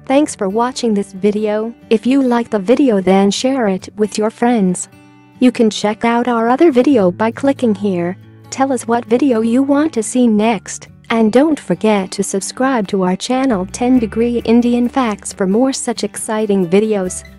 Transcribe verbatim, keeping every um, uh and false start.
Thanks for watching this video. If you like the video, then share it with your friends. You can check out our other video by clicking here. Tell us what video you want to see next. And don't forget to subscribe to our channel ten Degree Indian Facts for more such exciting videos.